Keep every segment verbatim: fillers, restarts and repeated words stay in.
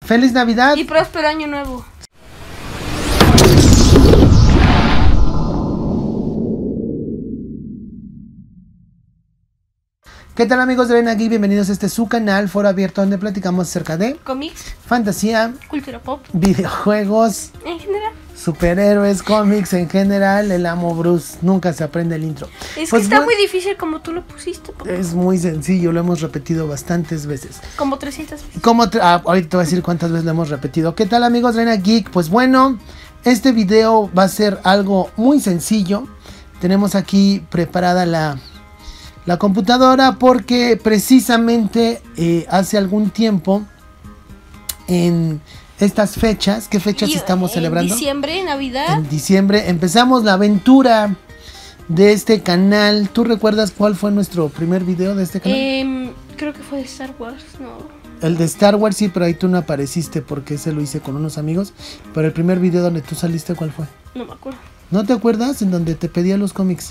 ¡Feliz Navidad! Y próspero año nuevo. ¿Qué tal, amigos de Ven Aquí? Bienvenidos a este su canal, foro abierto, donde platicamos acerca de cómics, fantasía, cultura pop, videojuegos, en general, superhéroes, cómics en general. El amo Bruce nunca se aprende el intro. Es Pues que está bueno, muy difícil como tú lo pusiste, papá. es muy sencillo, lo hemos repetido bastantes veces. Como trescientas veces. Como ah, ahorita te voy a decir cuántas veces lo hemos repetido. ¿Qué tal, amigos de Ven Geek? Pues bueno, este video va a ser algo muy sencillo. Tenemos aquí preparada la... La computadora porque precisamente eh, hace algún tiempo, en estas fechas, ¿qué fechas Y, estamos en celebrando? Diciembre, Navidad. En diciembre empezamos la aventura de este canal. ¿Tú recuerdas cuál fue nuestro primer video de este canal? Eh, creo que fue de Star Wars, no. El de Star Wars, sí, pero ahí tú no apareciste porque ese lo hice con unos amigos. Pero el primer video donde tú saliste, ¿cuál fue? No me acuerdo. ¿No te acuerdas? En donde te pedía los cómics.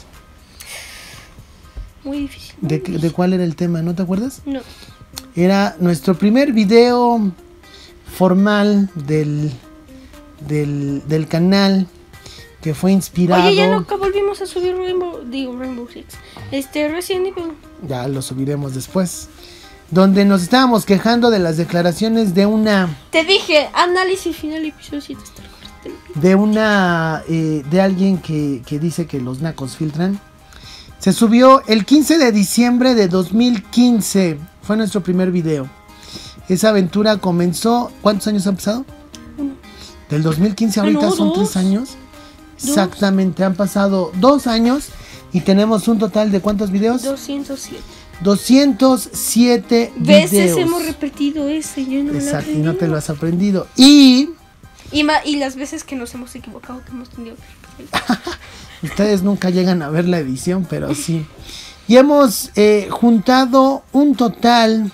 Muy difícil. Muy ¿De, difícil. ¿De cuál era el tema? ¿No te acuerdas? No. Era nuestro primer video formal del, del, del canal, que fue inspirado. Oye, ya nunca volvimos a subir Rainbow, digo Rainbow Six. Este, Resident Evil. Ya lo subiremos después. Donde nos estábamos quejando de las declaraciones de una... Te dije, análisis final episodio siete. De una... Eh, de alguien que, que dice que los nacos filtran. Se subió el quince de diciembre de dos mil quince. Fue nuestro primer video. Esa aventura comenzó... ¿Cuántos años han pasado? Uno. Del dos mil quince ahorita Ah, no, son dos. tres años. Dos. Exactamente, han pasado dos años. Y tenemos un total de ¿cuántos videos? doscientos siete. doscientos siete Veces videos. hemos repetido ese, yo no me lo Exacto, y aprendí. no te lo has aprendido. Y... Y, ma- y las veces que nos hemos equivocado, que hemos tenido que repetir. Ustedes nunca llegan a ver la edición, pero sí. Y hemos eh, juntado un total...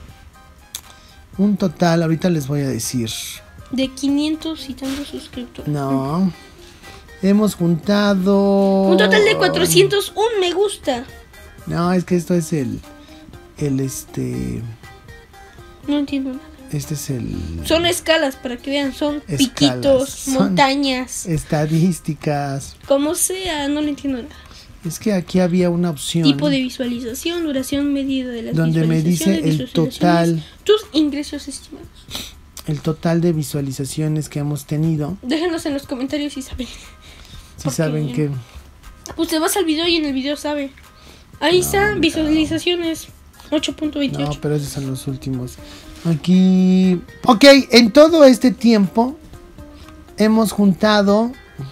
Un total, ahorita les voy a decir. De quinientos y tantos suscriptores. No. Hemos juntado... Un total de cuatrocientos un me gusta. No, es que esto es el... El este... No entiendo nada. Este es el... Son escalas, para que vean, son Escalas, piquitos, son- montañas, Estadísticas. como sea, no le entiendo nada. Es que aquí había una opción. Tipo de visualización, duración medida de las Donde me dice visualizaciones, el total. visualizaciones, tus ingresos estimados. El total de visualizaciones que hemos tenido. Déjenos en los comentarios si saben. Si Porque- saben que... Pues te vas al video y en el video sabe. Ahí está, visualizaciones ocho punto veintiocho. No, pero esos son los últimos. Aquí... Ok, en todo este tiempo hemos juntado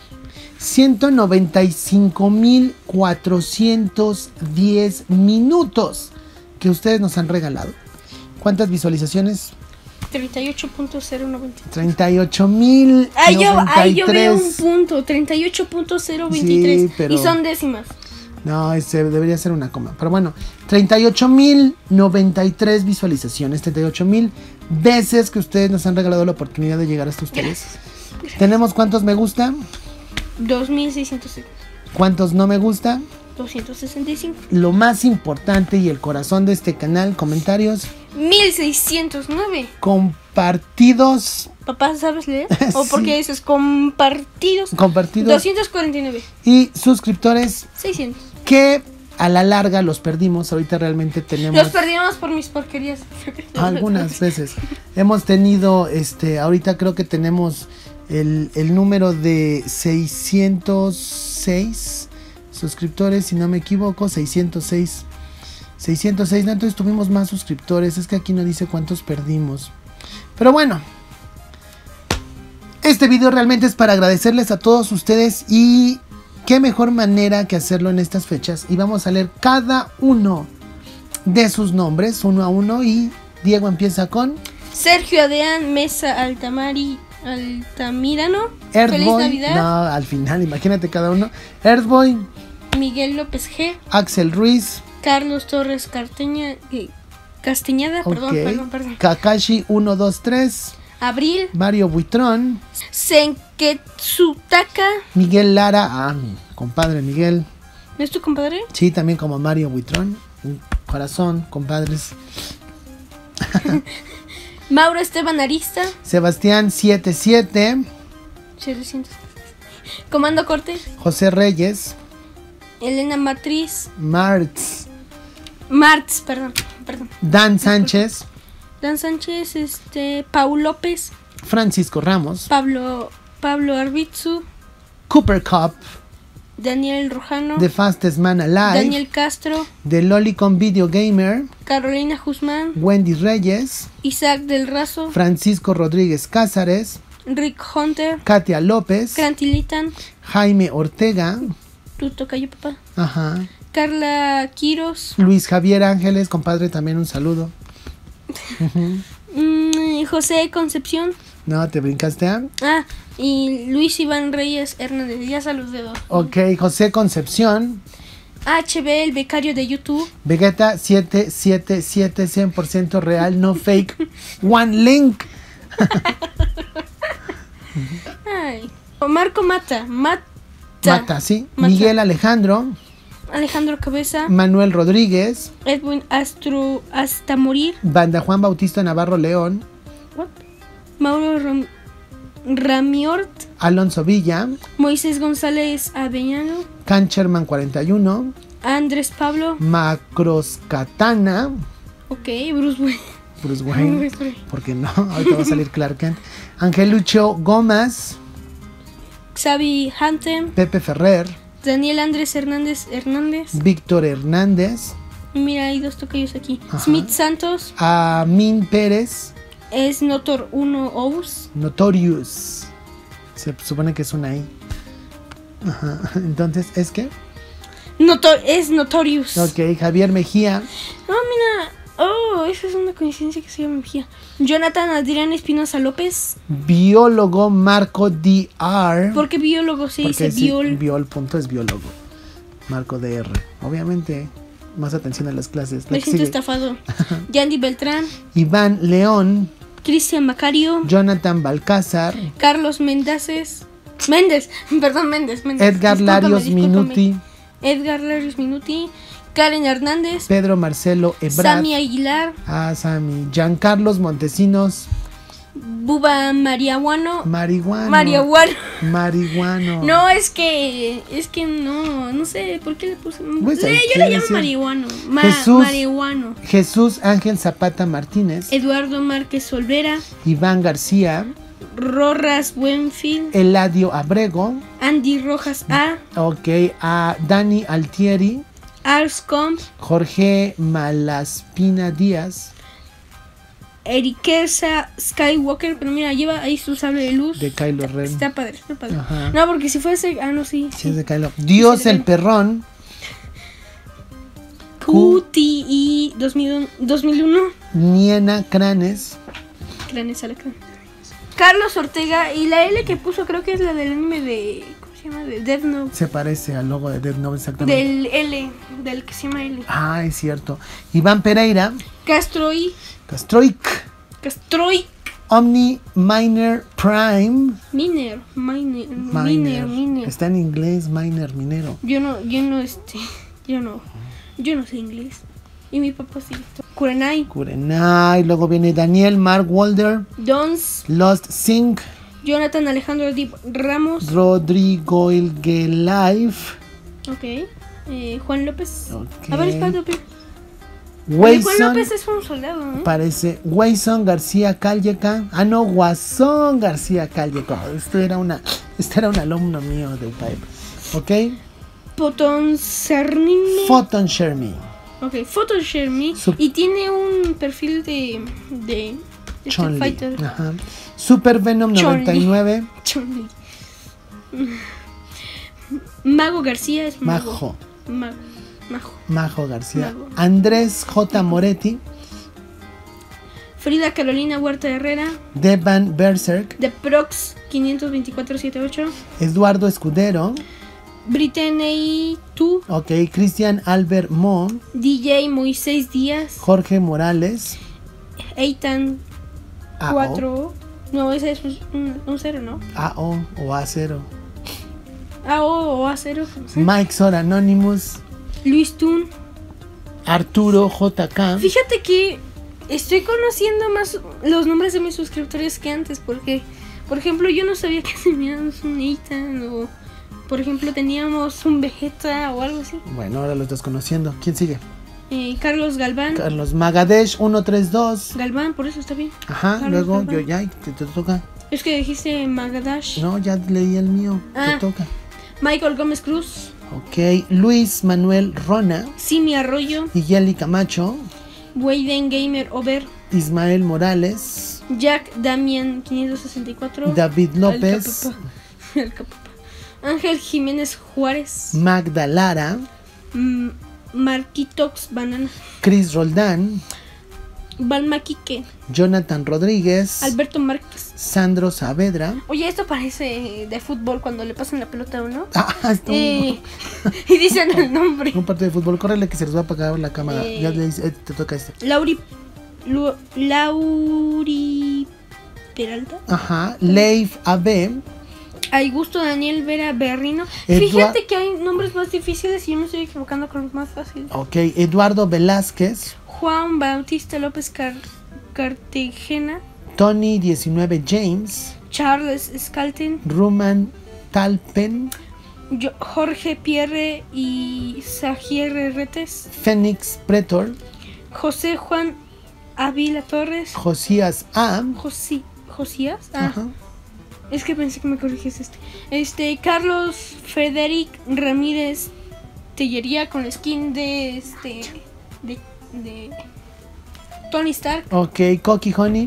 ciento noventa y cinco mil cuatrocientos diez minutos que ustedes nos han regalado. ¿Cuántas visualizaciones? treinta y ocho punto cero noventa. treinta y ocho mil Ahí yo, ahí yo veo un noventa y tres. punto, treinta y ocho punto cero veintitrés. Sí, pero- Y son décimas. No, ese debería ser una coma. Pero bueno, treinta y ocho mil noventa y tres visualizaciones, treinta y ocho mil veces que ustedes nos han regalado la oportunidad de llegar hasta ustedes. ¿Tenemos cuántos me gusta? dos mil seiscientos setenta. ¿Cuántos no me gusta? doscientos sesenta y cinco. Lo más importante y el corazón de este canal, comentarios, mil seiscientos nueve. compartidos, Papá, ¿sabes leer? ¿O Sí. por qué dices compartidos? compartidos doscientos cuarenta y nueve. y suscriptores seiscientos. que a la larga los perdimos. Ahorita realmente tenemos... Los perdimos por mis porquerías. Algunas veces. Hemos tenido, este, ahorita creo que tenemos el, el número de seiscientos seis suscriptores, si no me equivoco, seiscientos seis. seiscientos seis, no, entonces tuvimos más suscriptores. Es que aquí no dice cuántos perdimos. Pero bueno, este video realmente es para agradecerles a todos ustedes y qué mejor manera que hacerlo en estas fechas. Y vamos a leer cada uno de sus nombres, uno a uno. Y Diego empieza con Sergio Adeán Mesa Altamari Altamirano. Feliz Earthboy. Navidad. No, al final, imagínate cada uno. Earthboy, Miguel López G. Axel Ruiz, Carlos Torres Carteña, eh, Castañeda. Perdón, ok, perdón, perdón. Kakashi uno dos tres, Abril. Mario Buitrón, Senketsutaka. Miguel Lara, ah, mi compadre Miguel. ¿No es tu compadre? Sí, también como Mario Buitrón. Un corazón, compadres. Mauro Esteban Arista. Sebastián setenta y siete. setecientos. Comando Corte. José Reyes. Elena Matriz. Martz. Martz, perdón, perdón. Dan Sánchez. Dan Sánchez, este, Paul López. Francisco Ramos. Pablo, Pablo Arbitzu. Cooper Cup. Daniel Rojano. The Fastest Man Alive. Daniel Castro. The Lolicon Video Gamer. Carolina Guzmán. Wendy Reyes. Isaac del Razo. Francisco Rodríguez Cázares. Rick Hunter. Katia López. Crantilitan. Jaime Ortega. Tu tocayo, papá. Ajá. Carla Quiros. Luis Javier Ángeles, compadre, también un saludo. Uh-huh. mm, José Concepción. No, te brincaste a. Ah, y Luis Iván Reyes Hernández. Ya saludé dos. Ok, José Concepción. H B, el becario de YouTube. Vegeta siete siete siete, cien por ciento real, no fake. One link. Ay. Marco Mata. Mata. Mata, sí. Mata. Miguel Alejandro. Alejandro Cabeza. Manuel Rodríguez. Edwin Astro hasta morir. Banda Juan Bautista Navarro León. What? Mauro Ram Ramiort. Alonso Villa. Moisés González Avellano. Cancherman cuarenta y uno. Andrés Pablo. Macros Katana. Ok, Bruce Wayne. Bruce Wayne. ¿Por qué no? Ahorita va a salir Clark Kent. Angelucho Gómez. Xavi Hantem. Pepe Ferrer. Daniel Andrés Hernández Hernández. Víctor Hernández. Mira, hay dos tocayos aquí. Ajá. Smith Santos. Amin Pérez. Es Notor uno Ous. Notorious. Se supone que es una I. Ajá. Entonces, ¿es qué? Notor es Notorious. Ok, Javier Mejía. No, mira. Oh, esa es una coincidencia que se llama Mejía. Jonathan Adrián Espinosa López. Biólogo Marco D R. ¿Por qué biólogo se Porque dice sí, biol? biol punto es biólogo. Marco D R. Obviamente, más atención a las clases. La Me que siento sigue. estafado. Yandy Beltrán. Iván León. Cristian Macario. Jonathan Balcázar. Carlos Mendaces. Méndez. Perdón, Méndez. Méndez. Edgar Discúlpame, Larios discúlpame. Minuti. Edgar Larios Minuti. Karen Hernández. Pedro Marcelo Ebrard. Sami Aguilar. Ah, Sami. Giancarlos Montesinos. Buba Mariahuano. Marihuano. Mariahuano. Marihuano. No, es que. Es que no. No sé por qué le puse. Pues, Eh, ahí yo quiere le llamo decir. marihuano. Ma Jesús. Marihuano. Jesús Ángel Zapata Martínez. Eduardo Márquez Olvera. Iván García. Rorras Buenfield. Eladio Abrego. Andy Rojas A. Ok. A Dani Altieri. Arscom. Jorge Malaspina Díaz. Eriqueza Skywalker. Pero mira, lleva ahí su sable de luz. De Kylo Ren. Está padre, está padre. Ajá. No, porque si fuese. Ah, no, sí. Sí, es de Kylo. Dios Sí, sí, el sí. Perrón. Q T I dos mil uno. Niena Cranes. Clanes a la clan. Carlos Ortega. Y la L que puso, creo que es la del anime de. ¿Cómo se llama? De Death Note. Se parece al logo de Death Note exactamente. Del L. Del que se llama L. Ah, es cierto. Iván Pereira. Castroy. Castroic. Castroy. Omni Miner Prime. Miner. Miner. Miner. Miner. Miner. Está en inglés, Miner, minero. Yo no, yo no, este. Yo no. Yo no sé inglés. Y mi papá sí. Kurenai. Kurenai. Luego viene Daniel Mark Walder. Dons. Lost Sync. Jonathan Alejandro Dip Ramos. Rodrigo Ilgelife. Ok. Eh, Juan López. Ok. A ver, espérate. espérate. Juan Wayson. López es un soldado, ¿eh? Parece Wayson García Calleca. Ah, no, Guasón García Calleca. Esto era una, este era un alumno mío del Pipe. ¿Ok? Potón Cernine. Photon Share Me. Ok, Photon Share Me. Sup- Y tiene un perfil de. de. de Street Chun-Li. Fighter. Ajá. Super Venom Chun-Li. noventa y nueve. Chun-Li. Mago García es Mago. Majo. Mago. Majo. Majo García. Mago. Andrés J. Moretti. Frida Carolina Huerta Herrera. Devan Berserk. The Prox quinientos veinticuatro setenta y ocho. Eduardo Escudero. Brittany two. Ok. Cristian Albert Mo. D J Moisés Díaz. Jorge Morales. Eitan A O. cuatro. No, ese es un, un cero, ¿no? A O o A cero. A O o A cero. No sé. Mike Sor Anonymous. Luis Tun. Arturo J K. Fíjate que estoy conociendo más los nombres de mis suscriptores que antes, porque, por ejemplo, yo no sabía que teníamos un Ethan o, por ejemplo, teníamos un Vegeta o algo así. Bueno, ahora lo estás conociendo. ¿Quién sigue? Eh, Carlos Galván. Carlos Magadesh ciento treinta y dos. Galván, por eso está bien. Ajá, Carlos luego Galván. yo ya, te, te toca. Es que dijiste Magadash. No, ya leí el mío. Ah. Te toca. Michael Gómez Cruz. Ok, Luis Manuel Rona. Simi Arroyo. Yeli Camacho. Wayden Gamer Over. Ismael Morales. Jack Damian quinientos sesenta y cuatro. David López. Alcapapa. Alcapapa. Ángel Jiménez Juárez. Magda Lara. Mm, Marquitox Banana. Chris Roldán. Balma Quique. Jonathan Rodríguez. Alberto Márquez. Sandro Saavedra. Oye, esto parece de fútbol cuando le pasan la pelota a uno. Ah, está Eh, y dicen el nombre. un partido de fútbol. Córrele que se les va a apagar la cámara. Eh. Ya le dice, eh, te toca este. Lauri. Lu- Lauri. Peralta. Ajá. Leif A B. Augusto Daniel Vera Berrino. Edua- Fíjate que hay nombres más difíciles y yo me estoy equivocando con los más fáciles. Ok. Eduardo Velázquez. Juan Bautista López Car- Cartagena. Tony diecinueve James. Charles Scalten. Ruman Talpen. Yo- Jorge Pierre y Sagier Retes. Fénix Pretor. José Juan Ávila Torres. Josías A. Josí, ¿Josías? Ah, Ajá. es que pensé que me corriges este. Este, Carlos Frederic Ramírez Tellería con skin de este. De. de Tony Stark. Ok. Coqui Honey.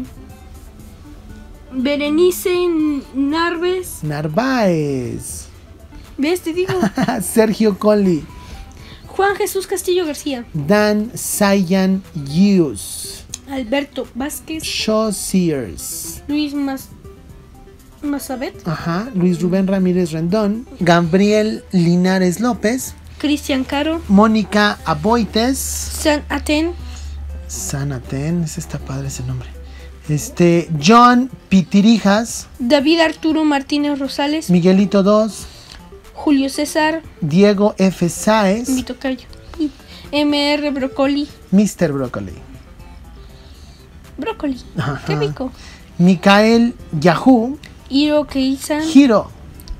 Berenice Narves. Narváez. ¿Ves? Te digo. Sergio Colli. Juan Jesús Castillo García. Dan Sayan Hughes. Alberto Vázquez. Shaw Sears. Luis Mas Mazabet. Ajá. Luis Rubén Ramírez Rendón. Gabriel Linares López. Cristian Caro. Mónica Aboites. San Aten. Sanaten. Ese está padre ese nombre. Este. John Pitirijas. David Arturo Martínez Rosales. Miguelito dos. Julio César. Diego F. Sáez. Mi tocayo. M R Broccoli. mister Broccoli. Brócoli. Ajá. Qué rico. Micael Yahoo. Hiro Keisan. Hiro.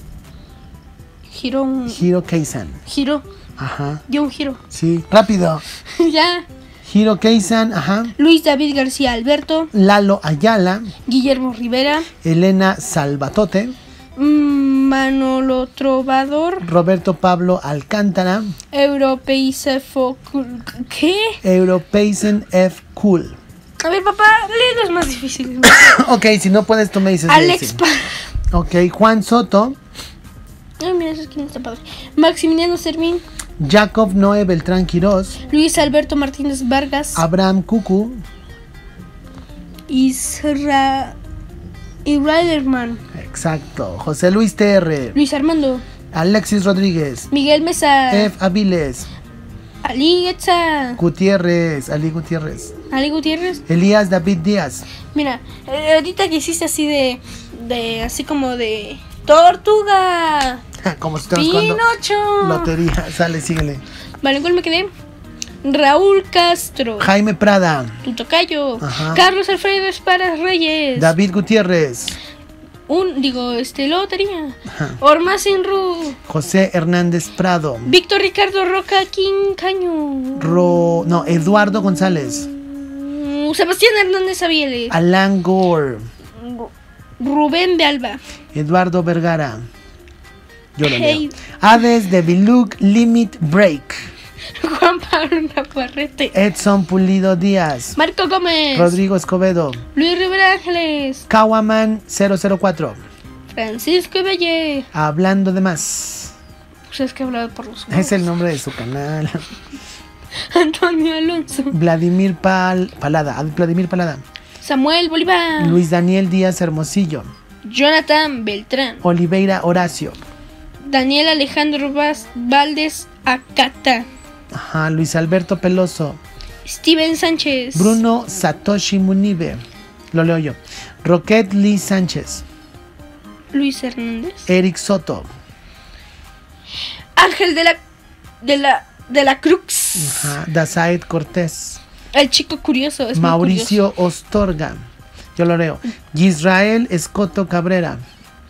Giro un. Hiro Keisan. Giro. Ajá. Yo un giro. Sí. Rápido. Ya. Hiro Keisan. Ajá. Luis David García Alberto. Lalo Ayala. Guillermo Rivera. Elena Salvatote. mm, Manolo Trovador. Roberto Pablo Alcántara. Europeisefo. ¿Qué? Europeisen F. Cool. A ver, papá, lee los más difíciles. Ok, si no puedes, tú me dices. Alex sí. Pa- Ok, Juan Soto. Ay, mira, esa esquina está padre. Maximiliano Servín. Jacob Noé Beltrán Quirós. Luis Alberto Martínez Vargas. Abraham Cucu. Isra. Y Riderman. Exacto. José Luis T R. Luis Armando. Alexis Rodríguez. Miguel Mesa. F. Aviles. Ali Getza. Gutiérrez. Ali Gutiérrez. Ali Gutiérrez. Elías David Díaz. Mira, eh, ahorita que hiciste así de. de así como de. ¡Tortuga! Como si estamos jugando ¡Pinocho! lotería. Sale, síguele. Vale, ¿cuál me quedé? Raúl Castro. Jaime Prada. Tu tocayo. Ajá. Carlos Alfredo Esparas Reyes. David Gutiérrez. Un, digo, este, lotería. Ajá. Ormacin Ru. José Hernández Prado. Víctor Ricardo Roca Quincaño. Ro... No, Eduardo González. Mm, Sebastián Hernández Avieles. Alan Gore. Rubén de Alba. Eduardo Vergara. Yo lo Hey. leo. Hades de Biluc Limit Break. Juan Pablo Navarrete. Edson Pulido Díaz. Marco Gómez. Rodrigo Escobedo. Luis Rivera Ángeles. Kawaman cero cero cuatro. Francisco Ibelle. Hablando de más. Pues es que he hablado por los Es el nombre de su canal. Antonio Alonso. Vladimir Pal... Palada. Vladimir Palada. Samuel Bolívar. Luis Daniel Díaz Hermosillo. Jonathan Beltrán. Oliveira Horacio. Daniel Alejandro Vaz- Valdés Acata. Ajá. Luis Alberto Peloso. Steven Sánchez. Bruno Satoshi Munibe. Lo leo yo. Roquette Lee Sánchez. Luis Hernández. Eric Soto. Ángel de la de la de la Cruz. Ajá. Dazaed Cortés. El chico curioso. Es Mauricio Ostorga. Yo lo leo. Israel Escoto Cabrera.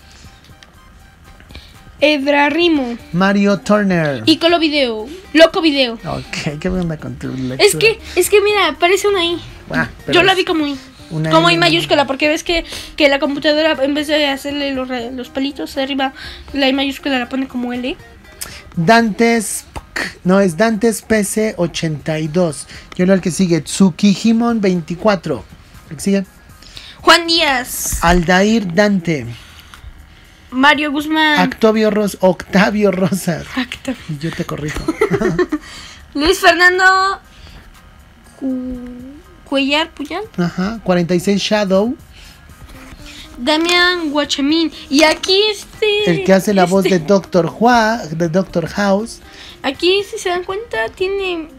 Edra Rimo. Mario Turner. Y Colo Video. Loco Video. Ok, ¿qué onda con tu lectura? Es que, es que mira, parece una I. Ah, Yo la vi como I. Una como I, I mayúscula, porque ves que, que la computadora, en vez de hacerle los, los palitos de arriba, la I mayúscula la pone como L. Dantes. No, es Dantes P C ochenta y dos. Yo leo el que sigue. Tsukihimon veinticuatro. ¿El que sigue? Juan Díaz. Aldair Dante. Mario Guzmán. Octavio, Ros Octavio Rosas. Acto. Y yo te corrijo. Luis Fernando Cu Cuellar Puyal. Ajá. cuarenta y seis Shadow. Damián Guachamín. Y aquí este. El que hace la este, voz de Doctor Hua, de Doctor House. Aquí, si se dan cuenta, tiene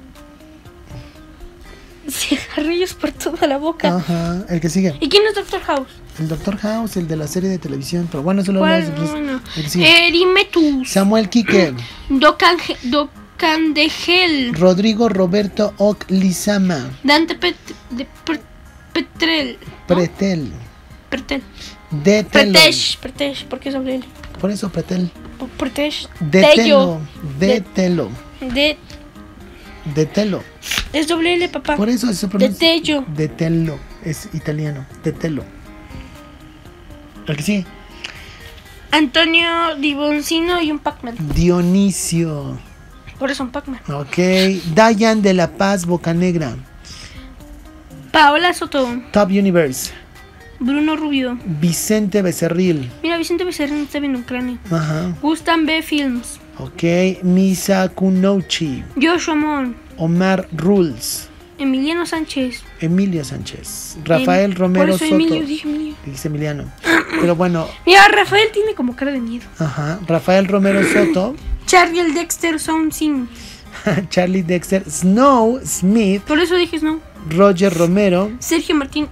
cigarrillos por toda la boca. Ajá. El que sigue. ¿Y quién es Doctor House? El Doctor House, el de la serie de televisión. Pero bueno, eso lo ¿Cuál? hablamos después. Bueno. El que sigue. Erimetus. Samuel Quique. Docange Docandegel. Rodrigo Roberto Oc Lizama. Dante Pet de Pr- Petrel. ¿no? Pretel. Pretel. Detelo. Pretech. Pretech. ¿Por qué es doble L? Por eso, Pretel. Pretech. Detelo. De- Detelo. De. Detelo. Es doble L, papá. Por eso se pronuncia. Detello. Detelo. Es italiano. Detelo. El que sigue. Antonio Diboncino y un Pac-Man. Dionisio. Por eso un Pac-Man. Ok. Dayan de la Paz Bocanegra. Paola Soto. Top Universe. Bruno Rubio. Vicente Becerril. Mira, Vicente Becerril está bien en Ucrania. Ajá. Gustan B Films. Ok. Misa Kunochi. Joshua Mon. Omar Rules. Emiliano Sánchez. Emilio Sánchez. Rafael Em, Romero por eso Soto. Emilio, dije Emilio. Dice Emiliano. Pero bueno. Mira, Rafael tiene como cara de miedo. Ajá. Rafael Romero Soto. Charlie el Dexter Sound Sing. Charlie Dexter. Snow Smith. Por eso dije no. Roger Romero. Sergio Martín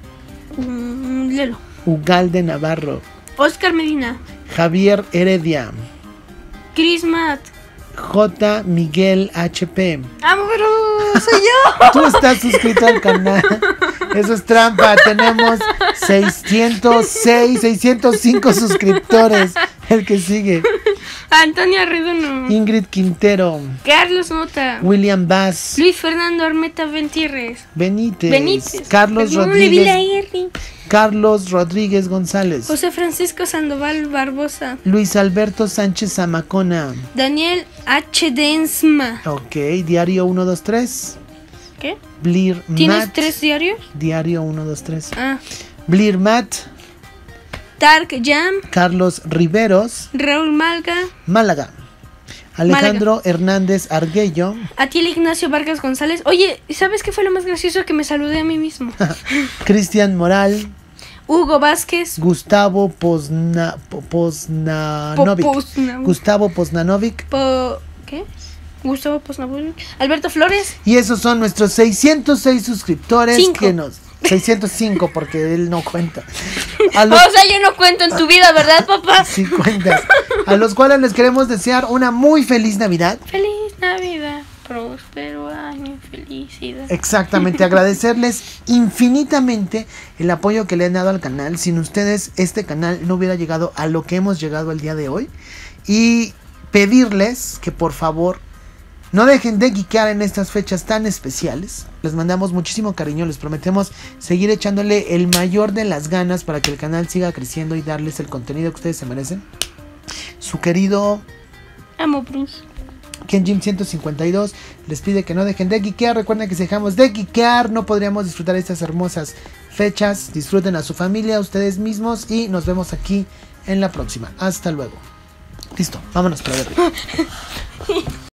um, Lelo. Ugalde Navarro. Oscar Medina. Javier Heredia. Chris Matt. J. Miguel H P. ¡Ah, pero soy yo! Tú estás suscrito al canal. Eso es trampa. Tenemos seiscientos seis, seiscientos cinco suscriptores. El que sigue. Antonio Arredono. Ingrid Quintero. Carlos Nota. William Bass. Luis Fernando Armeta Ventierres. Benítez. Benítez. Carlos Perdón, le vi la Rodríguez. R. Carlos Rodríguez González. José Francisco Sandoval Barbosa. Luis Alberto Sánchez Zamacona. Daniel H. Densma. Ok. Diario uno dos tres. ¿Qué? Blir ¿Tienes Matt. tres diarios? Diario uno dos tres. Ah. Blir Matt. Dark Jam. Carlos Riveros. Raúl Malga. Málaga. Alejandro Hernández Arguello. Atiel Ignacio Vargas González. Oye, ¿sabes qué fue lo más gracioso? Que me saludé a mí mismo. Cristian Moral. Hugo Vázquez. Gustavo Pozna, Po- Poznanovic. Po- Pozna- Gustavo Poznanovic. Po- ¿Qué? Gustavo Poznavoy. Alberto Flores. Y esos son nuestros seiscientos seis suscriptores. Cinco. Que nos seiscientos cinco porque él no cuenta. A los, O sea, yo no cuento en tu vida, ¿verdad, papá? sí cuentas. A los cuales les queremos desear una muy feliz Navidad. Feliz Navidad, próspero año, felicidad. Exactamente, agradecerles infinitamente el apoyo que le han dado al canal. Sin ustedes este canal no hubiera llegado a lo que hemos llegado el día de hoy. Y pedirles que por favor no dejen de geekear en estas fechas tan especiales. Les mandamos muchísimo cariño, les prometemos seguir echándole el mayor de las ganas para que el canal siga creciendo y darles el contenido que ustedes se merecen. Su querido Amo Bruce. Kenjim ciento cincuenta y dos les pide que no dejen de geekear. Recuerden que si dejamos de geekear no podríamos disfrutar estas hermosas fechas. Disfruten a su familia, a ustedes mismos y nos vemos aquí en la próxima. Hasta luego. Listo, vámonos para ver.